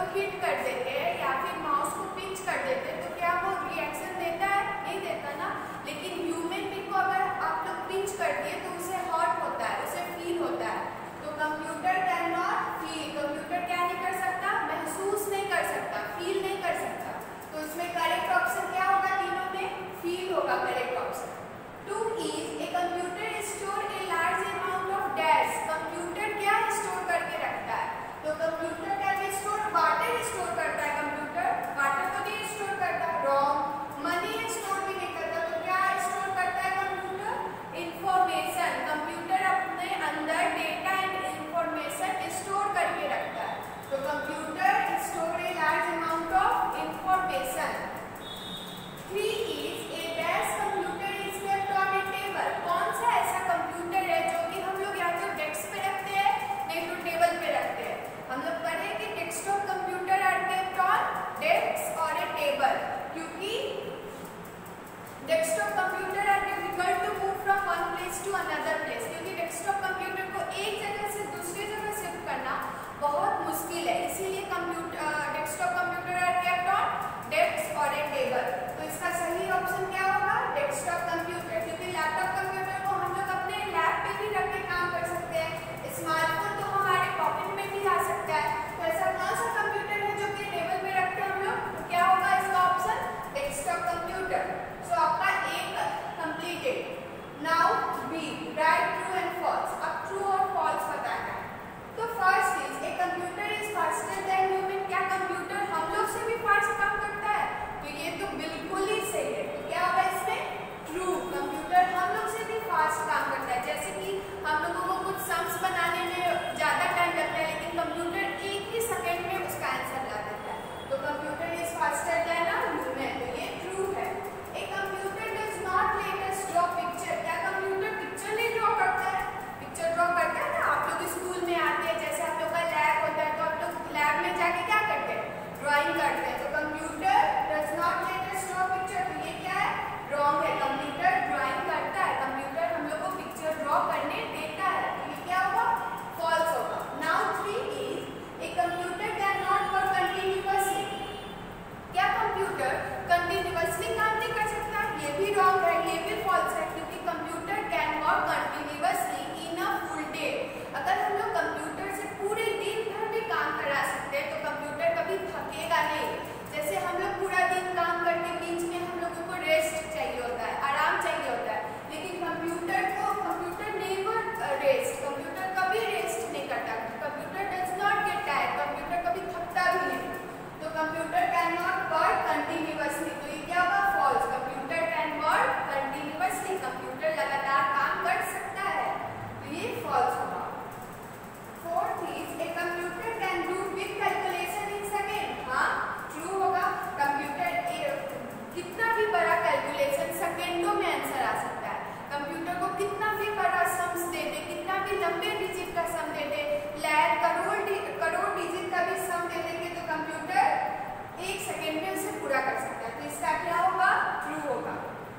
लोग हिट कर देते हैं या फिर माउस को पिंच कर देते हैं तो क्या वो रिएक्शन देता है? नहीं देता ना। लेकिन ह्यूमन बीइंग को अगर आप लोग पिंच कर दिए तो उसे हर्ट होता है, उसे फील होता है। तो computer can not feel, computer क्या नहीं कर सकता? महसूस नहीं कर सकता, फील नहीं कर सकता। तो इसमें करेक्ट ऑप्शन क्या होगा? तीनों में फील होगा correct option. 2 is a computer store a large amount of dates, computer क्या स्टोर करके रखता है? तो computer can store water, store करता है कंप्यूटर, वाटर तो नहीं स्टोर करता, रॉन्ग। मनी स्टोर भी नहीं करता, तो क्या स्टोर करता है कंप्यूटर? इंफॉर्मेशन, कंप्यूटर अपने अंदर डेटा एंड इंफॉर्मेशन स्टोर करके रखता है। तो computer store a large amount of information. 3 is a desk computer is kept on a table, कौन सा ऐसा कंप्यूटर है जो कि हम लोग या तो डेस्क पे रखते हैं नहीं तो टेबल पे रखते हैं? हम लोग पढ़े कि desktop computer are kept on desk और ए टेबल, क्योंकि desktop computer are difficult to move from one place to another place, क्योंकि डेस्कटॉप कंप्यूटर को एक जगह से दूसरी जगह शिफ्ट करना बहुत मुश्किल है, इसीलिए desktop computer are kept on desk और ए टेबल। तो इसका सही ऑप्शन क्या होगा? डेस्कटॉप कंप्यूटर, क्योंकि लैपटॉप कंप्यूटर को हम लोग अपने लैब पे भी रख के काम कर सकते हैं, स्मार्टफोन तो हमारे पॉकेट में भी आ सकता है। तो ऐसा कौन सा कंप्यूटर है जो कि टेबल पे रखते हैं हम लोग? तो क्या होगा इसका ऑप्शन? Desktop computer. सो आपका एक completed. Now B, write true and false. अब ट्रू और फॉल्स बताना है। तो first is a computer is faster than human, क्या कंप्यूटर हम लोग से भी फास्ट काम करता है? तो ये तो बिल्कुल ही सही है। तो क्या होगा इसमें? ट्रू, कंप्यूटर हम लोग से भी फास्ट काम करता है। जैसे कि हम लोगों को कुछ सम्स बनाने में ज़्यादा टाइम लगता है, लेकिन कंप्यूटर एक ही सेकेंड में उसका आंसर ला देता है। तो computer is faster than human, तो ये ट्रू है। A computer does not let us draw picture, क्या कंप्यूटर पिक्चर नहीं ड्रॉ करता है? पिक्चर ड्रॉ करता है ना, आप लोग स्कूल में आते हैं, जैसे आप लोग का लैब होता है तो आप लोग लैब में जाके क्या करते हैं? ड्राइंग करते हैं। तो computer does not let us draw picture, तो ये क्या है? रॉन्ग है। कंप्यूटर ड्राइंग करता है, कंप्यूटर हम लोग को पिक्चर ड्रॉ करने देता है, तो ये क्या होगा? फॉल्स होगा। Now 3 is a computer can not work continuously, क्या कंप्यूटर कंटिन्यूअसली काम नहीं कर सकता? ये भी रॉन्ग है, ये भी फॉल्स है, क्योंकि computer can work continuously in a full day. अगर हम लोग कंप्यूटर से पूरे दिन भर भी काम करा सकते हैं तो कंप्यूटर कभी थकेगा नहीं। जैसे हम लोग पूरा दिन काम करके बीच में हम लोगों को रेस्ट चाहिए होता है, आराम चाहिए होता है, लेकिन कंप्यूटर नेवर रेस्ट, कंप्यूटर कभी रेस्ट नहीं करता। Computer does not get tired, computer कभी थकता भी नहीं। तो computer can not work continuously, तो ये क्या होगा? False. Computer can work continuously, computer लगातार काम कर सकता है, तो ये फॉल्स होगा। 4th is a computer can do big calculation in second, हाँ ट्रू होगा। कंप्यूटर कितना भी बड़ा कैलकुलेशन सेकेंडों में आंसर आ सकता है। कंप्यूटर को कितना भी बड़ा सम्स दे दे, कितना भी लंबे डिजिट का सम दे दे, लाख करोड़ डिजिट का भी सम दे देंगे तो कंप्यूटर 1 सेकेंड में उसे पूरा कर सकता है। तो इसका क्या होगा? ट्रू होगा।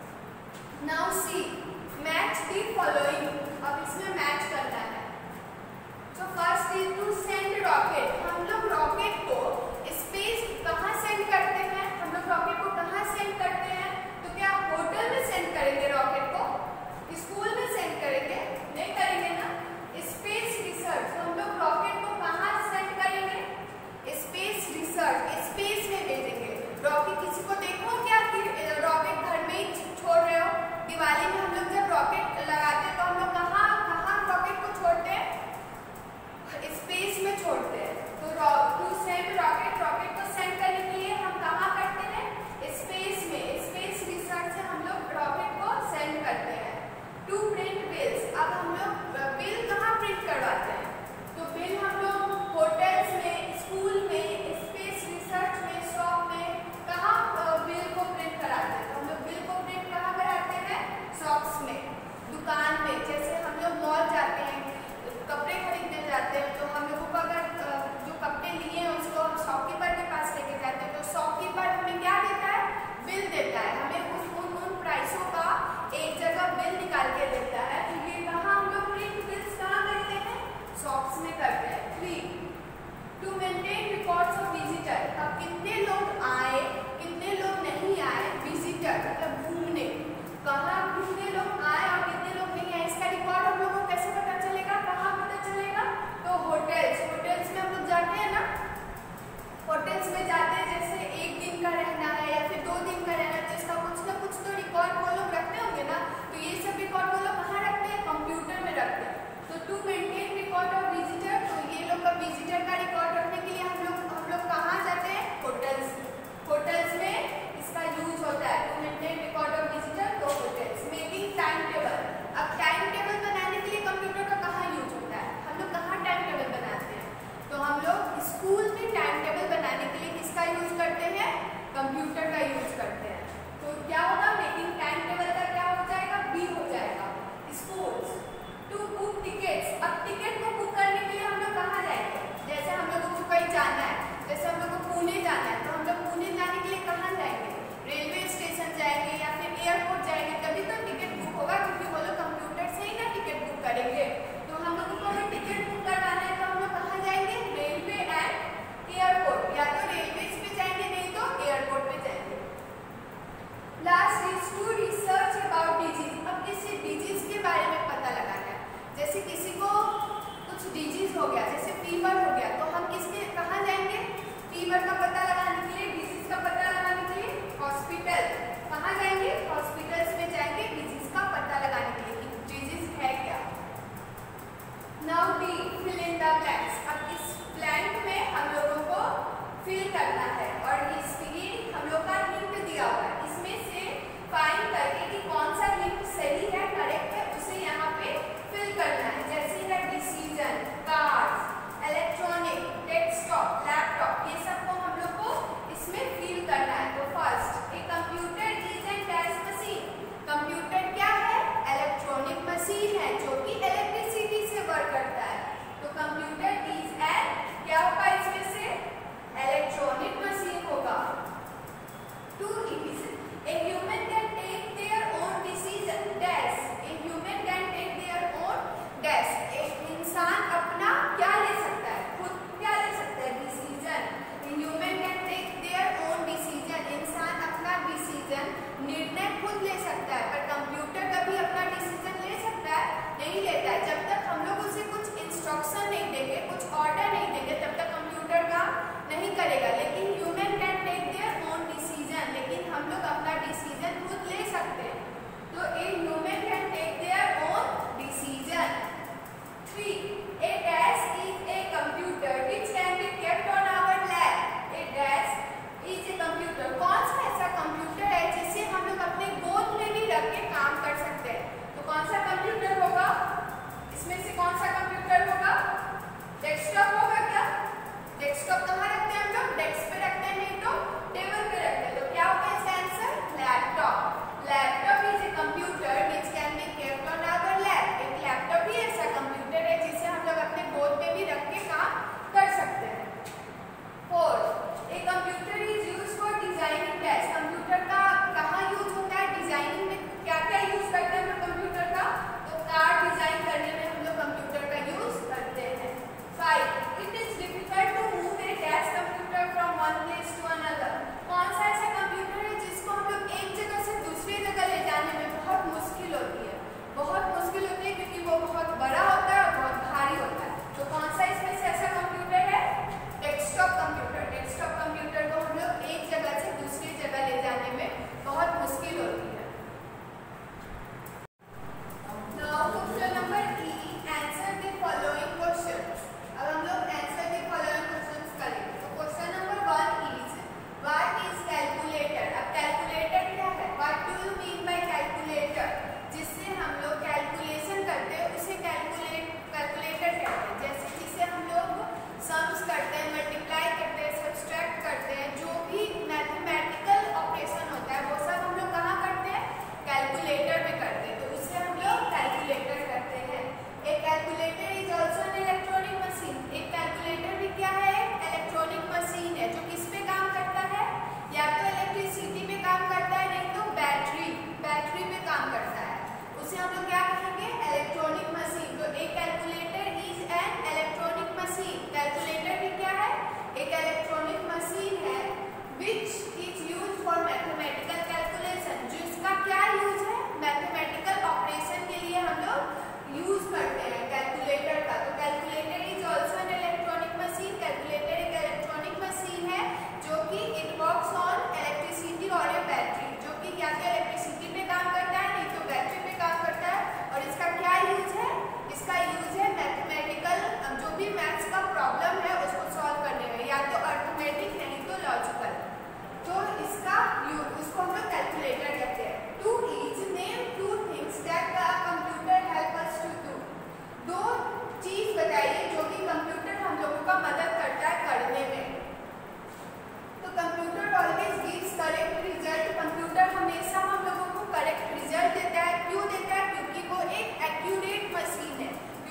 Now C, match the following, अब इसमें मैच करना है। तो first is to send rocket, हम लोग रॉकेट को स्पेस कहाँ सेंड करते हैं? हम लोग रॉकेट को कहाँ सेंड करते हैं? तो क्या होटल में सेंड करेंगे रॉकेट को? स्कूल में सेंड करेंगे? नहीं करेंगे ना। स्पेस रिसर्च, तो हम लोग रॉकेट को कहाँ सेंड करेंगे? स्पेस रिसर्च, स्पेस में भेजेंगे रॉकेट। किसी को देखो क्या कि रॉकेट घर में ही छोड़ रहे हो? दिवाली में हम लोग जब रॉकेट लगाते हैं तो हम लोग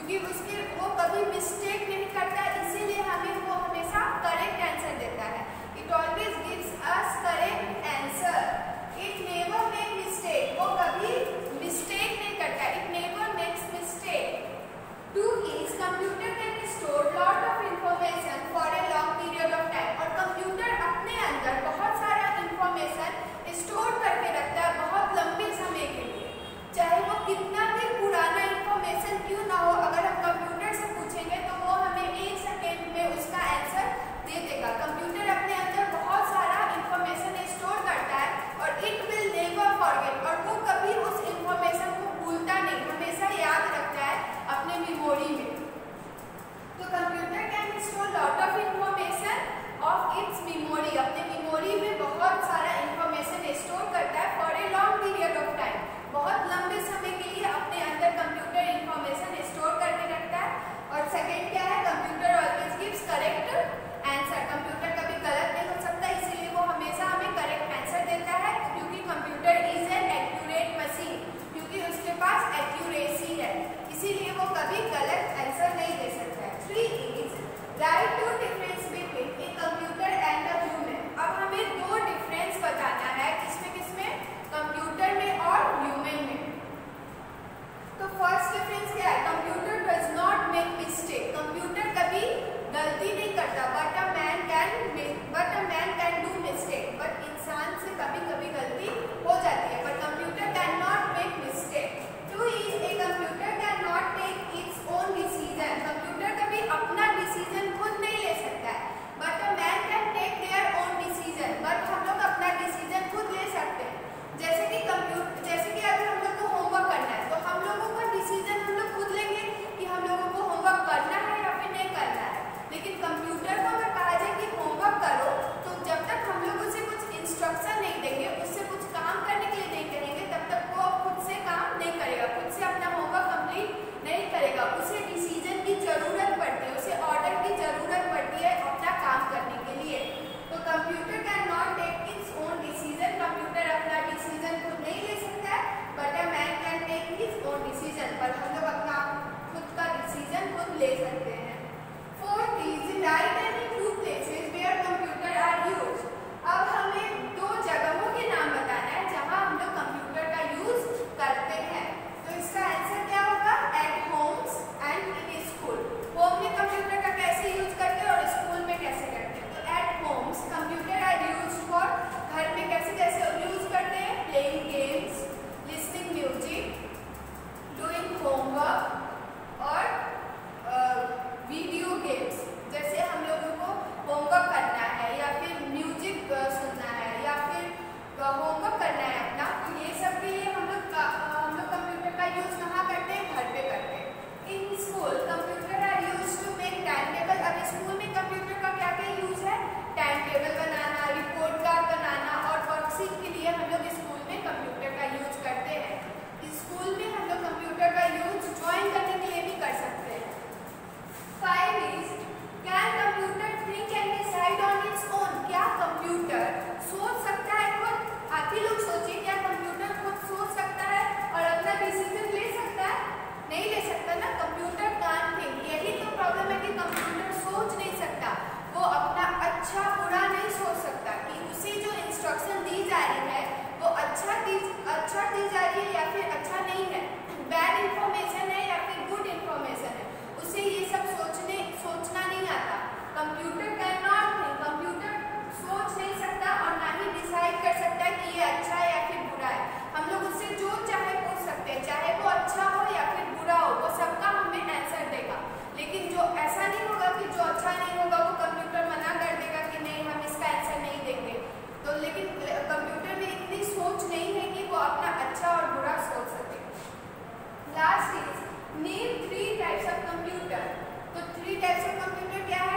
क्योंकि उसके वो कभी मिस्टेक नहीं करता, इसीलिए हमें वो हमेशा करेक्ट आंसर देता है। It always gives us correct answer. It never make mistake, वो कभी मिस्टेक नहीं करता। It never makes mistake. 2 is computer can store lot of information for a long period of time। और कंप्यूटर अपने अंदर बहुत सारा इंफॉर्मेशन स्टोर करके रखता है बहुत लंबे समय के लिए, चाहे वो कितना भी पुराना इंफॉर्मेशन क्यों ना हो। अगर हम कंप्यूटर से पूछेंगे तो वो हमें 1 सेकेंड में उसका आंसर दे देगा। कंप्यूटर अपने अंदर बहुत सारा इंफॉर्मेशन स्टोर करता है और इट विल नेवर फॉरगेट, और वो कभी उस इंफॉर्मेशन को भूलता नहीं, हमेशा याद रखता है अपने मेमोरी में। तो computer can store lot of information of its memory, अपने मेमोरी में बहुत सारा इंफॉर्मेशन स्टोर करता है for a long period of time, बहुत लंबे समय के लिए अपने अंदर कंप्यूटर इंफॉर्मेशन स्टोर करके रखता है। और सेकेंड क्या है, computer always gives correct answer. Computer कभी गलत नहीं हो सकता, इसीलिए वो हमेशा हमें करेक्ट आंसर देता है, क्योंकि computer is an accurate machine, क्योंकि उसके पास एक्यूरेसी है, इसीलिए वो कभी गलत आंसर नहीं दे सकता है। 3 is write 2 difference between a computer and a human। अब हमें 2 डिफरेंस बताना है, किसमें कंप्यूटर में और ह्यूमन में। तो फर्स्ट डिफरेंस क्या है, computer does not make mistake, computer कभी गलती नहीं करता। But a man can do mistake, but इंसान से कभी कभी गलती हो जाती है, but computer can not make mistake. 2 is a computer can not take its own decision, computer कभी अपना डिसीजन खुद नहीं ले सकता है। But a man can take their own decision, but हम लोग अपना डिसीजन खुद ले सकते हैं। जैसे कि अगर हम लोग को होमवर्क करना है तो हम लोगों का डिसीजन हम लोग खुद लेंगे कि हम लोगों को होमवर्क करना है या फिर नहीं करना है। लेकिन कंप्यूटर को अगर कहा जाए कि होमवर्क करो, तो जब तक हम लोग उसे कुछ इंस्ट्रक्शन नहीं देंगे, उससे कुछ काम करने के लिए नहीं कहेंगे, तब तक वो खुद से काम नहीं करेगा, खुद से अपना होमवर्क कंप्लीट नहीं करेगा। उसे डिसीजन की जरूरत पड़ती है, उसे ऑर्डर की जरूरत पड़ती है अपना काम करने के लिए। तो computer can not take its own decision, computer अपना डिसीजन खुद नहीं ले सकता है। But a man can take his own decision, पर हम लोग अपना खुद का डिसीजन खुद ले सकते हैं। 4 is write any 2 places where computer are used। अब हमें 2 जगहों के नाम बताना है जहां हम लोग कंप्यूटर का यूज करते हैं। तो इसका आंसर क्या होगा, at homes and in school. Home में कंप्यूटर का कैसे यूज करते हैं और स्कूल में कैसे करते हैं। तो at homes computer are use for, घर में कैसे यूज करते हैं, playing games, listening music, doing homework और वीडियो गेम्स। जैसे हम लोगों को होमवर्क करना है या फिर म्यूजिक सुनना है या फिर होमवर्क करना है अपना, तो ये सब के लिए हम लोग कंप्यूटर का यूज कहाँ करते हैं, घर पे करते हैं। In school computer are use to make time table. अब स्कूल में कंप्यूटर का क्या क्या यूज है, टाइम टेबल बनाना, रिपोर्ट कार्ड बनाना और वर्कशीट के लिए हम लोग स्कूल में कंप्यूटर का यूज करते हैं। स्कूल में हम लोग कंप्यूटर का यूज ज्वाइन करने के लिए भी कर सकते हैं। 5 is can computer think and decide on its own। क्या कंप्यूटर सोच सकता है खुद? आप ही लोग सोचिए, क्या कंप्यूटर खुद सोच सकता है और अपना डिसीजन ले सकता है? नहीं ले सकता ना। कंप्यूटर कांट थिंक, यही तो प्रॉब्लम है कि कंप्यूटर सोच नहीं सकता, वो अपना अच्छा बुरा नहीं सोच सकता कि उसे जो इंस्ट्रक्शन दी जा रही है वो अच्छा दी जा रही है या फिर अच्छा नहीं है, बैड इंफॉर्मेशन है या फिर गुड इंफॉर्मेशन है, उसे ये सब सोचना नहीं आता। Computer can not think, computer सोच नहीं सकता और ना ही डिसाइड कर सकता है कि ये अच्छा है या फिर बुरा है। हम लोग उससे जो चाहे पूछ सकते हैं, चाहे वो अच्छा हो या फिर बुरा हो, वो सबका हमें आंसर देगा। लेकिन जो ऐसा नहीं होगा कि जो अच्छा नहीं होगा वो कंप्यूटर मना कर देगा कि नहीं हम इसका आंसर नहीं देंगे। तो लेकिन कंप्यूटर में इतनी सोच नहीं है कि वो अपना अच्छा और बुरा सोच सके। Last is name 3 types of computer. तो 3 टाइप्स ऑफ कंप्यूटर क्या